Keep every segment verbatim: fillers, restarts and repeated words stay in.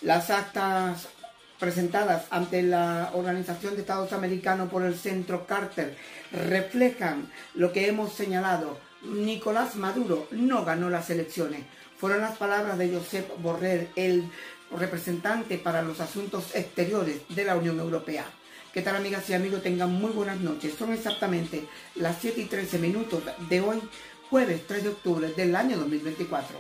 Las actas presentadas ante la Organización de Estados Americanos por el Centro Carter reflejan lo que hemos señalado. Nicolás Maduro no ganó las elecciones. Fueron las palabras de Josep Borrell, el representante para los asuntos exteriores de la Unión Europea. ¿Qué tal, amigas y amigos? Tengan muy buenas noches. Son exactamente las siete y trece minutos de hoy, jueves tres de octubre del año dos mil veinticuatro.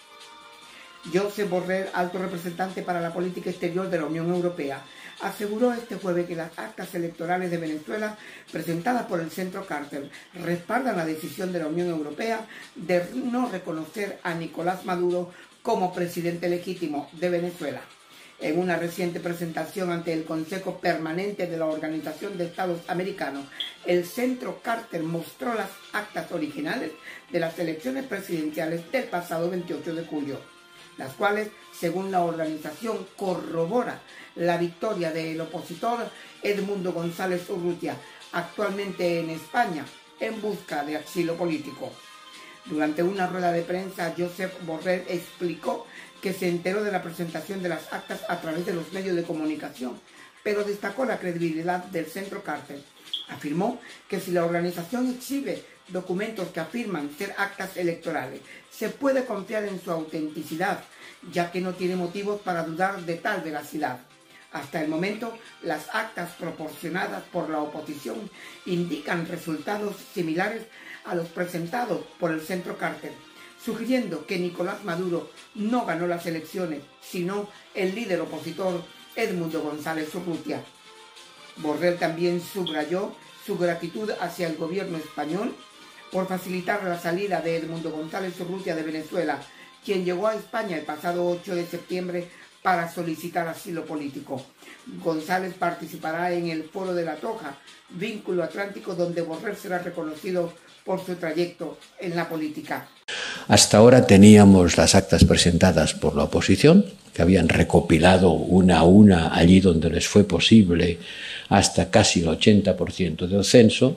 Josep Borrell, alto representante para la política exterior de la Unión Europea, aseguró este jueves que las actas electorales de Venezuela presentadas por el Centro Carter respaldan la decisión de la Unión Europea de no reconocer a Nicolás Maduro como presidente legítimo de Venezuela. En una reciente presentación ante el Consejo Permanente de la Organización de Estados Americanos, el Centro Carter mostró las actas originales de las elecciones presidenciales del pasado veintiocho de julio. Las cuales, según la organización, corrobora la victoria del opositor Edmundo González Urrutia, actualmente en España, en busca de asilo político. Durante una rueda de prensa, Josep Borrell explicó que se enteró de la presentación de las actas a través de los medios de comunicación, pero destacó la credibilidad del Centro Carter. Afirmó que si la organización exhibe documentos que afirman ser actas electorales, se puede confiar en su autenticidad, ya que no tiene motivos para dudar de tal veracidad. Hasta el momento, las actas proporcionadas por la oposición indican resultados similares a los presentados por el Centro Carter, sugiriendo que Nicolás Maduro no ganó las elecciones, sino el líder opositor Edmundo González Urrutia. Borrell también subrayó su gratitud hacia el gobierno español por facilitar la salida de Edmundo González Urrutia de Venezuela, quien llegó a España el pasado ocho de septiembre para solicitar asilo político. González participará en el Foro de la Toja, Vínculo Atlántico, donde Borrell será reconocido por su trayecto en la política. Hasta ahora teníamos las actas presentadas por la oposición, que habían recopilado una a una allí donde les fue posible hasta casi el ochenta por ciento del censo,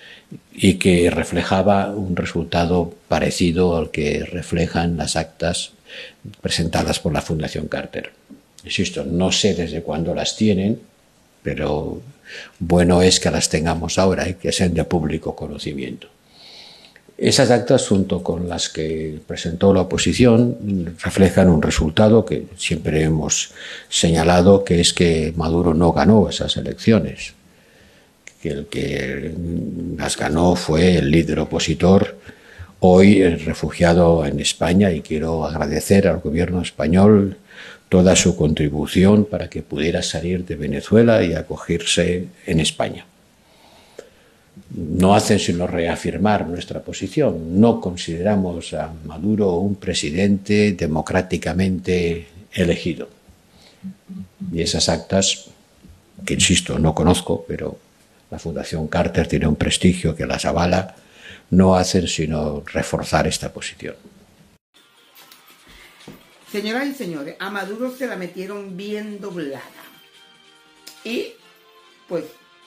y que reflejaba un resultado parecido al que reflejan las actas presentadas por la Fundación Carter. Insisto, no sé desde cuándo las tienen, pero bueno es que las tengamos ahora y que sean de público conocimiento. Esas actas, junto con las que presentó la oposición, reflejan un resultado que siempre hemos señalado, que es que Maduro no ganó esas elecciones, que el que las ganó fue el líder opositor, hoy refugiado en España, y quiero agradecer al gobierno español toda su contribución para que pudiera salir de Venezuela y acogerse en España. No hacen sino reafirmar nuestra posición. No consideramos a Maduro un presidente democráticamente elegido. Y esas actas, que insisto, no conozco, pero la Fundación Carter tiene un prestigio que las avala, no hacen sino reforzar esta posición. Señoras y señores, a Maduro se la metieron bien doblada. Y, pues,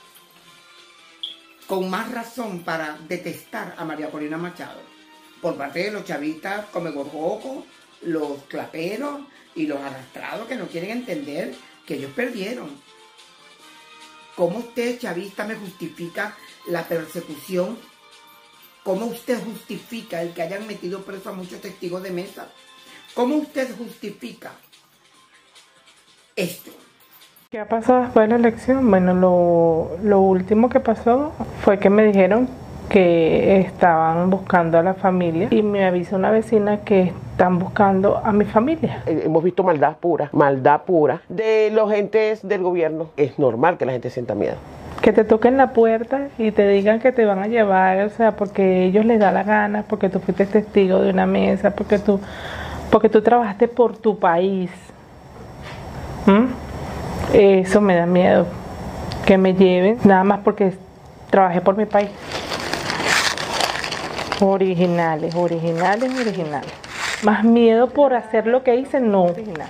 con más razón para detestar a María Corina Machado, por parte de los chavistas come gorgoco, los claperos y los arrastrados que no quieren entender que ellos perdieron. ¿Cómo usted, chavista, me justifica la persecución? ¿Cómo usted justifica el que hayan metido preso a muchos testigos de mesa? ¿Cómo usted justifica esto? ¿Qué ha pasado después de la elección? Bueno, lo, lo último que pasó fue que me dijeron que estaban buscando a la familia y me avisa una vecina que están buscando a mi familia. Hemos visto maldad pura, maldad pura de los entes del gobierno. Es normal que la gente sienta miedo. Que te toquen la puerta y te digan que te van a llevar, o sea, porque ellos les da la gana, porque tú fuiste testigo de una mesa, porque tú, porque tú trabajaste por tu país. ¿Mm? Eso me da miedo, que me lleven, nada más porque trabajé por mi país. Originales, originales, originales. Más miedo por hacer lo que hice, no. Originales.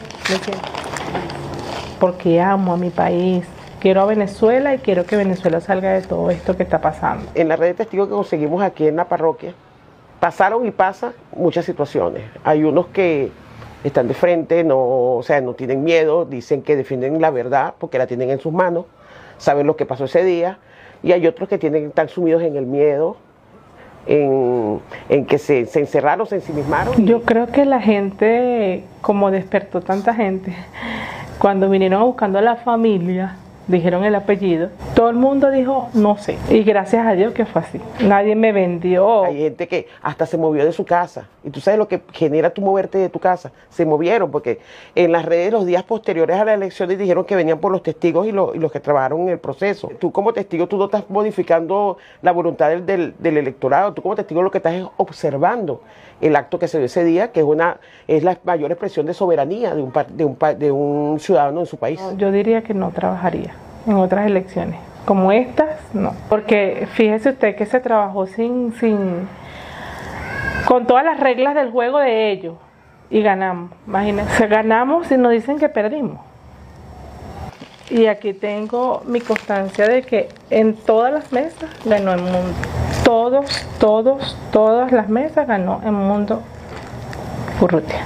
Porque amo a mi país, quiero a Venezuela y quiero que Venezuela salga de todo esto que está pasando. En la red de testigos que conseguimos aquí en la parroquia, pasaron y pasan muchas situaciones. Hay unos que están de frente, no, o sea, no tienen miedo, dicen que defienden la verdad porque la tienen en sus manos, saben lo que pasó ese día, y hay otros que tienen, están sumidos en el miedo, en, en que se, se encerraron, se ensimismaron. Yo creo que la gente, como despertó tanta gente, cuando vinieron buscando a la familia, dijeron el apellido, todo el mundo dijo no sé, y gracias a Dios que fue así, nadie me vendió. Hay gente que hasta se movió de su casa, y tú sabes lo que genera tu moverte de tu casa, se movieron porque en las redes los días posteriores a las elecciones dijeron que venían por los testigos y, lo, y los que trabajaron en el proceso. Tú como testigo tú no estás modificando la voluntad del, del, del electorado, tú como testigo lo que estás es observando el acto que se dio ese día, que es una es la mayor expresión de soberanía de un, de un, de un ciudadano en su país. Yo diría que no trabajaría en otras elecciones, como estas, no. Porque fíjese usted que se trabajó sin, sin, con todas las reglas del juego de ellos, y ganamos. Imagínense, ganamos y nos dicen que perdimos. Y aquí tengo mi constancia de que en todas las mesas ganó el mundo. Todos, todos, todas las mesas ganó el mundo Urrutia.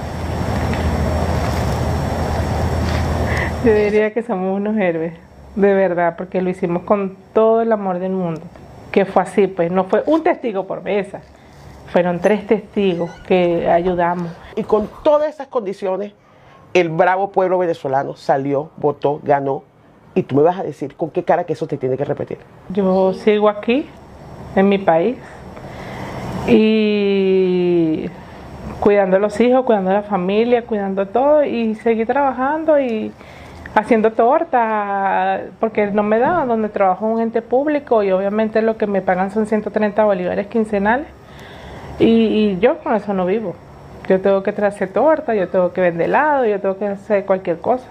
Yo diría que somos unos héroes, de verdad, porque lo hicimos con todo el amor del mundo. Que fue así, pues, no fue un testigo por mesa, fueron tres testigos que ayudamos. Y con todas esas condiciones, el bravo pueblo venezolano salió, votó, ganó. Y tú me vas a decir con qué cara que eso te tiene que repetir. Yo sigo aquí, en mi país, y cuidando a los hijos, cuidando a la familia, cuidando todo, y seguí trabajando y haciendo torta, porque no me da, donde trabajo un ente público y obviamente lo que me pagan son ciento treinta bolívares quincenales, y, y yo con eso no vivo. Yo tengo que traer torta, yo tengo que vender helado, yo tengo que hacer cualquier cosa.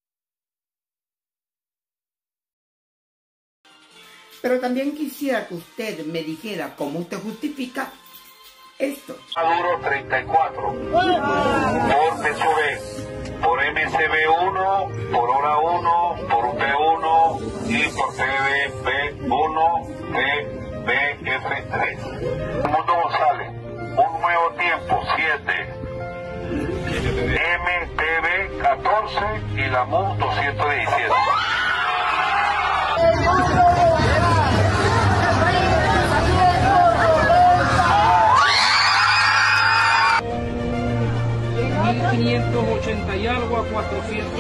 Pero también quisiera que usted me dijera cómo usted justifica esto. Maduro treinta y cuatro, por P S U V, por M C B uno, por hora uno, por U P uno y por P B B uno, P B F tres. Mundo González, un nuevo tiempo, siete, M P B catorce y la M U doscientos diecisiete. quinientos ochenta y algo a cuatrocientos.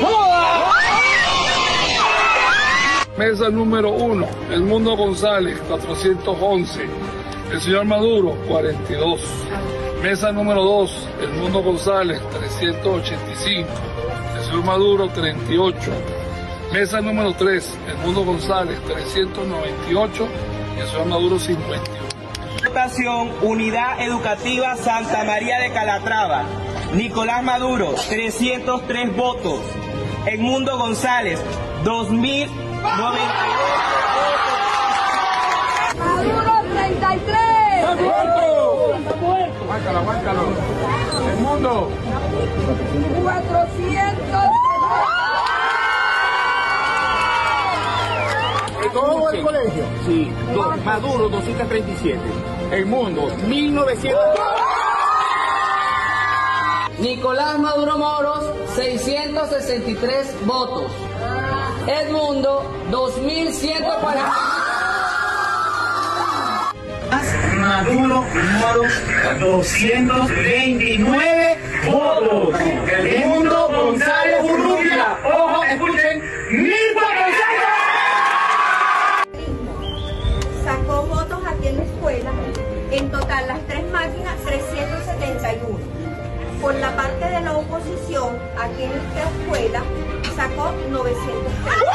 Mesa número uno, El Mundo González, cuatrocientos once. El señor Maduro, cuarenta y dos. Mesa número dos, El Mundo González, trescientos ochenta y cinco. El señor Maduro, treinta y ocho. Mesa número tres, El Mundo González, trescientos noventa y ocho. Y el señor Maduro, cincuenta y uno. Votación, Unidad Educativa Santa María de Calatrava. Nicolás Maduro, trescientos tres votos. Edmundo González, dos mil noventa y dos votos. Maduro, treinta y tres. ¡Está muerto! ¡Está muerto! Aguántalo, aguántalo. Edmundo. cuatrocientos. ¿Todo el colegio? Sí, do, Maduro doscientos treinta y siete. El mundo mil novecientos. Nicolás Maduro Moros, seiscientos sesenta y tres votos. Edmundo, dos mil ciento cuarenta. Maduro Moros, doscientos veintinueve votos. Edmundo González Urrutia, ojo, escuchen, mil cuatrocientos. Sacó votos aquí en la escuela. En total, las tres máquinas, trescientos setenta y uno. Por la parte de la oposición, aquí en esta escuela, sacó novecientos tres.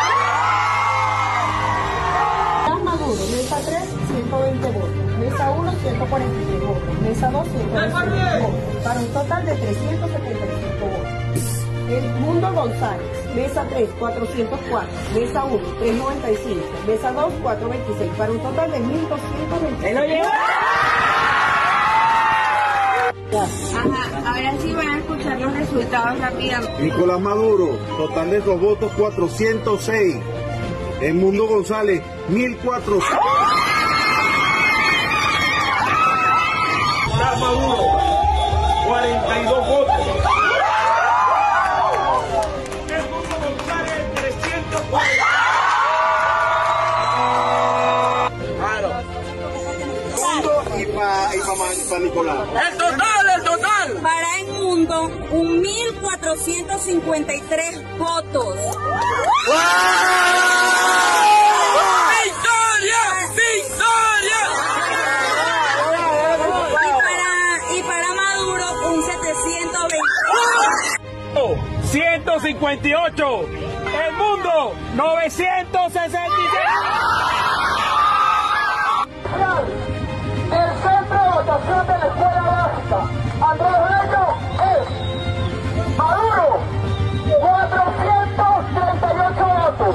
Maduro, mesa tres, ciento veinte votos. Mesa uno, ciento cuarenta y tres votos. Mesa dos, ciento veinticinco votos. Para un total de trescientos setenta y cinco votos. Edmundo González, mesa tres, cuatrocientos cuatro. Mesa uno, trescientos noventa y cinco. Mesa dos, cuatrocientos veintiséis. Para un total de mil doscientos veintiséis. Ajá, ahora sí van a escuchar los resultados rápidamente. Nicolás Maduro, total de los votos cuatrocientos seis. Edmundo González, mil cuatrocientos. Nicolás Maduro, cuarenta y dos votos. y para y pa, pa Nicolás. El total, el total. Para el mundo, un mil cuatrocientos cincuenta y tres votos. ¡Wow! ¡Victoria! ¡Victoria! Y para, y para Maduro, un setecientos veinte. ciento cincuenta y ocho. El mundo, novecientos sesenta y seis. El centro de votación de la escuela básica Andrés Bello es Maduro, cuatrocientos treinta y ocho votos.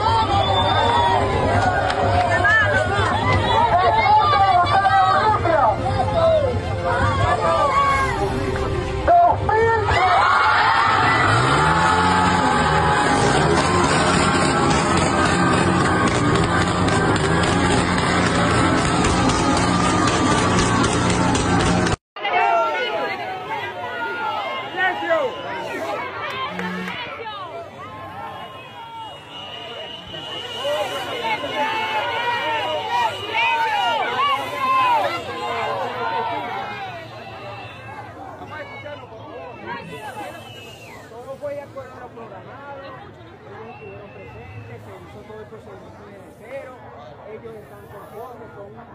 Todo fue de acuerdo a lo programado, ellos estuvieron presentes, se hizo todo el procedimiento desde cero, ellos están conformes con una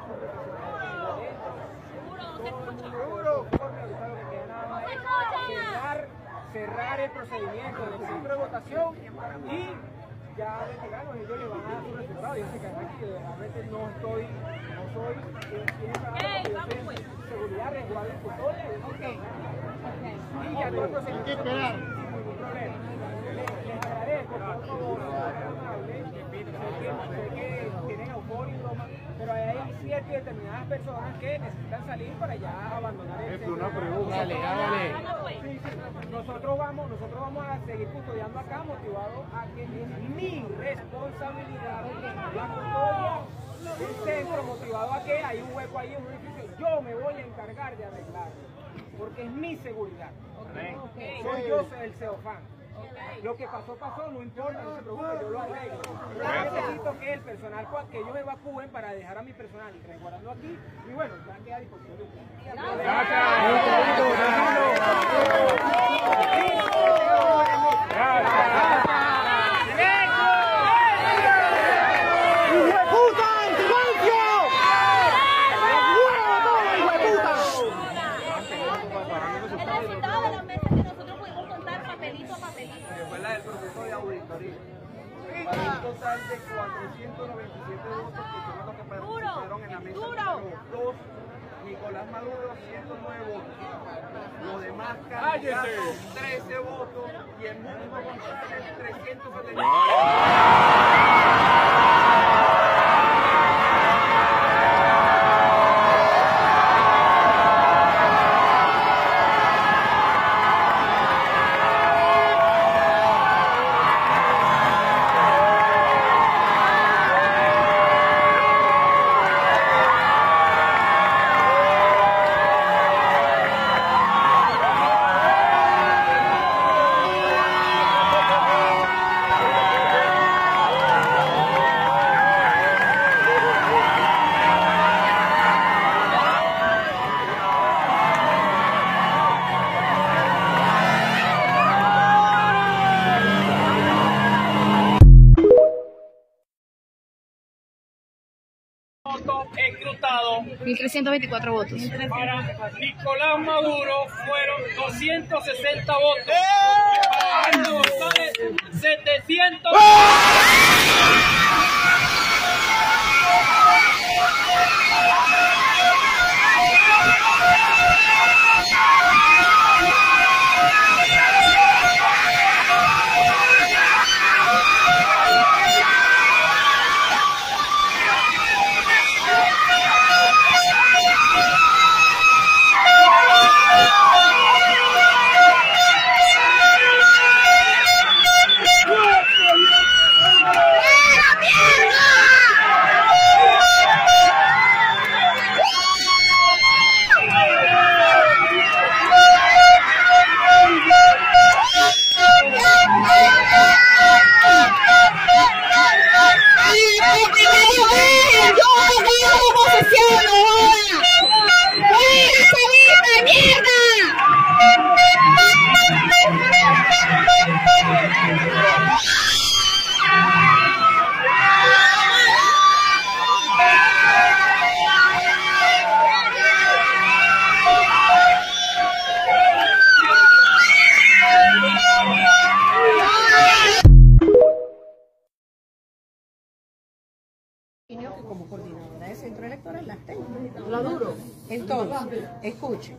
seguro, conforme, ahorita lo que queda nada más es cerrar, cerrar el procedimiento del centro de votación y ya de llegarnos ellos le van a dar su resultado. Yo sé que aquí realmente no estoy, no soy quien está dando, yo soy seguridad, resguardo y custodia, yo sé que y ya todo el procedimiento sin ningún problema. Les agradezco, por favor, sé que tienen euforia y broma, pero hay ciertas y determinadas personas que necesitan salir para ya abandonar el centro. Es una pregunta. Dale, dale. Sí, sí. Nosotros vamos, nosotros vamos a seguir custodiando acá, motivados a que es mi responsabilidad la custodia del centro, motivado a que hay un hueco ahí en un edificio. Yo me voy a encargar de arreglarlo, porque es mi seguridad. Soy yo el CEOFAN. Lo que pasó, pasó, no importa, no se preocupe, yo lo arreglo. Yo necesito que el personal, que ellos evacúen para dejar a mi personal resguardando aquí, y bueno, ya queda a disposición de ustedes. El proceso de auditoría. Un total de cuatrocientos noventa y siete votos que son los que participaron en la mesa número dos. Nicolás Maduro, ciento nueve votos. Los demás candidatos, trece votos. Y el mundo González, trescientos setenta y nueve. Escrutado. mil trescientos veinticuatro votos. Para Nicolás Maduro fueron doscientos sesenta votos. ¡Eh! Para Aldo González, setecientos. Yeah! Escuchen.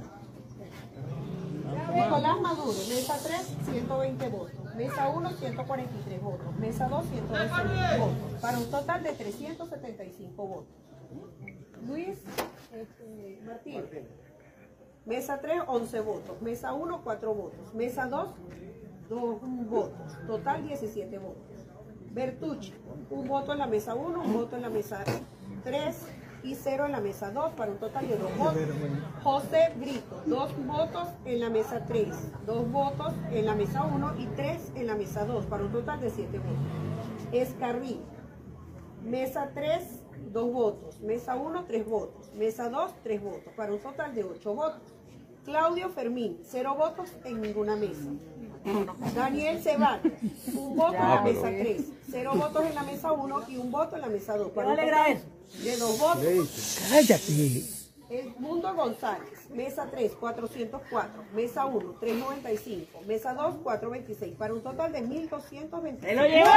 Nicolás Maduro, mesa tres, ciento veinte votos. Mesa uno, ciento cuarenta y tres votos. Mesa dos, ciento diecinueve votos. Para un total de trescientos setenta y cinco votos. Luis este, Martín. Mesa tres, once votos. Mesa uno, cuatro votos. Mesa dos, dos votos. Total, diecisiete votos. Bertucci, un voto en la mesa uno, un voto en la mesa tres y cero en la mesa dos, para un total de dos votos. José Brito, dos votos en la mesa tres, dos votos en la mesa uno y tres en la mesa dos, para un total de siete votos. Escarrí, mesa tres, dos votos. Mesa uno, tres votos. Mesa dos, tres votos, para un total de ocho votos. Claudio Fermín, cero votos en ninguna mesa. Daniel Ceballos, un voto en la mesa tres, cero votos en la mesa uno y un voto en la mesa dos. Para un total de dos votos. Cállate. Edmundo González, mesa tres, cuatrocientos cuatro, mesa uno, trescientos noventa y cinco, mesa dos, cuatrocientos veintiséis, para un total de mil doscientos veintiséis. ¡Se lo llevó!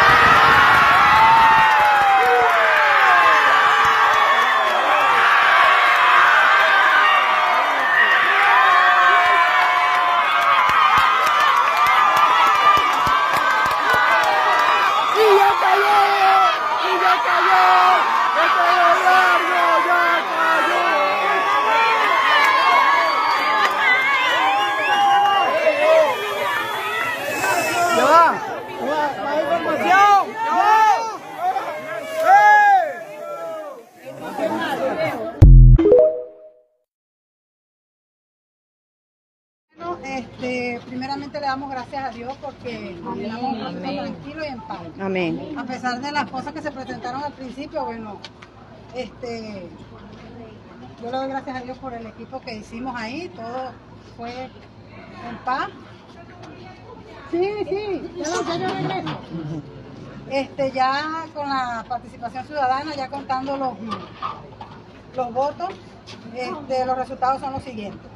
Este, primeramente le damos gracias a Dios porque caminamos un poquito tranquilo y en paz. Amén. A pesar de las cosas que se presentaron al principio, bueno, este, yo le doy gracias a Dios por el equipo que hicimos ahí, todo fue en paz. Sí, sí, ya, ya yo regreso. Este, ya con la participación ciudadana, ya contando los, los votos, este, los resultados son los siguientes.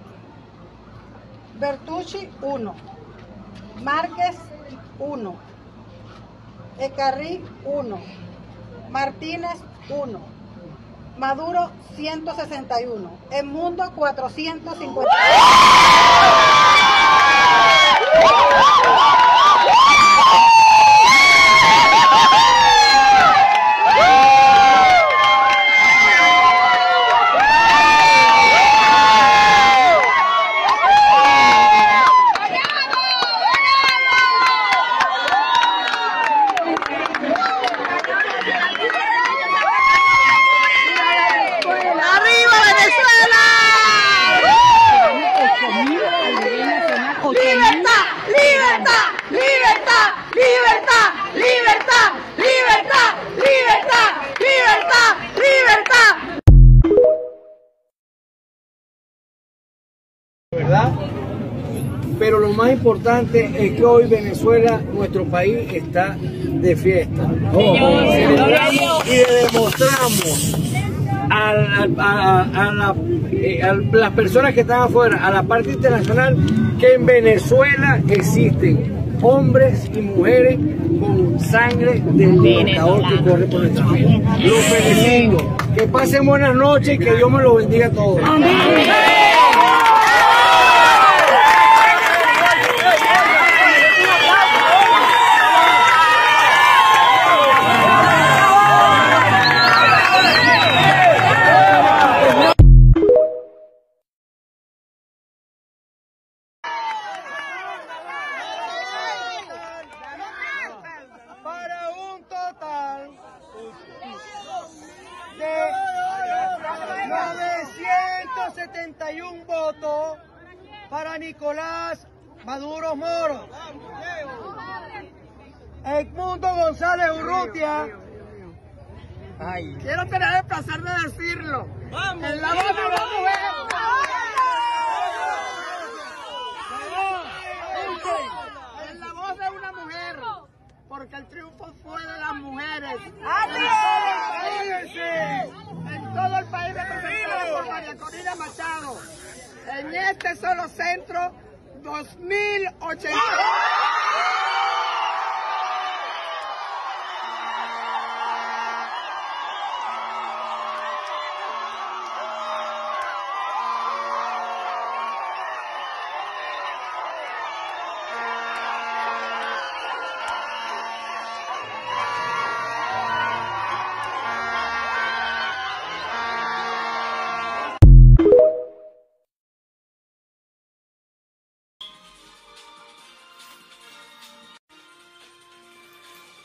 Bertucci, uno. Márquez, uno. Escarrí, uno. Martínez, uno. Maduro, ciento sesenta y uno. Edmundo, cuatrocientos cincuenta y uno. ¿Verdad? Pero lo más importante es que hoy Venezuela, nuestro país, está de fiesta. Oh, celebramos y le demostramos a, a, a, a, la, a las personas que están afuera, a la parte internacional, que en Venezuela existen hombres y mujeres con sangre del libertador que corre por nuestra vida. Los felicito. Que pasen buenas noches y que Dios me los bendiga a todos. Amén. novecientos setenta y uno votos para Nicolás Maduro Moros. Edmundo González Urrutia. Ay. Quiero tener el placer de decirlo. Vamos, en la voz de una mujer. En la voz de una mujer. Porque el triunfo fue de las mujeres. En todo el país representado por María Corina Machado. En este solo centro, dos mil ochenta.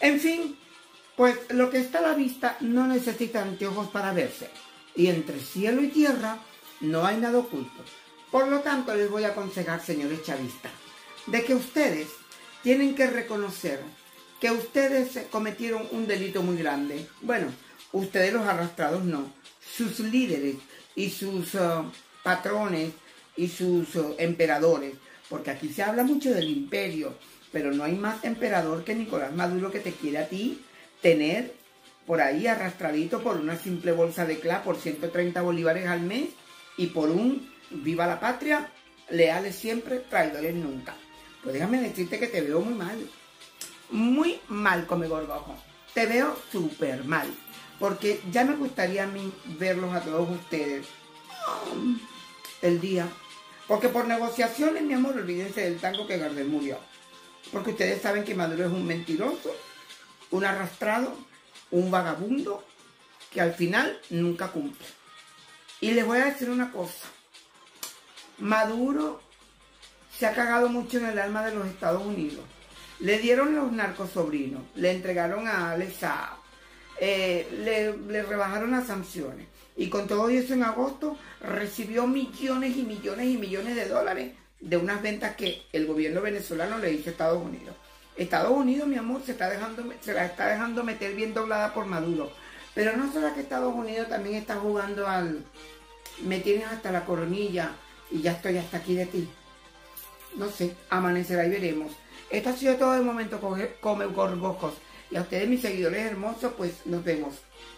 En fin, pues lo que está a la vista no necesita anteojos para verse. Y entre cielo y tierra no hay nada oculto. Por lo tanto, les voy a aconsejar, señores chavistas, de que ustedes tienen que reconocer que ustedes cometieron un delito muy grande. Bueno, ustedes los arrastrados no, sus líderes y sus uh, patrones y sus uh, emperadores, porque aquí se habla mucho del imperio, pero no hay más emperador que Nicolás Maduro, que te quiere a ti tener por ahí arrastradito por una simple bolsa de cla por ciento treinta bolívares al mes y por un viva la patria, leales siempre, traidores nunca. Pues déjame decirte que te veo muy mal, muy mal, come gorgojo. Te veo súper mal, porque ya me gustaría a mí verlos a todos ustedes um, el día. Porque por negociaciones, mi amor, olvídense del tango que Gardel murió. Porque ustedes saben que Maduro es un mentiroso, un arrastrado, un vagabundo, que al final nunca cumple. Y les voy a decir una cosa. Maduro se ha cagado mucho en el alma de los Estados Unidos. Le dieron los narcos sobrinos, le entregaron a Alex Saab, eh, le, le rebajaron las sanciones. Y con todo eso en agosto recibió millones y millones y millones de dólares de unas ventas que el gobierno venezolano le hizo a Estados Unidos. Estados Unidos, mi amor, se, está dejando, se la está dejando meter bien doblada por Maduro. Pero no será que Estados Unidos también está jugando al... me tienes hasta la coronilla y ya estoy hasta aquí de ti. No sé, amanecerá y veremos. Esto ha sido todo de momento, come gorgojos. Y a ustedes, mis seguidores hermosos, pues nos vemos.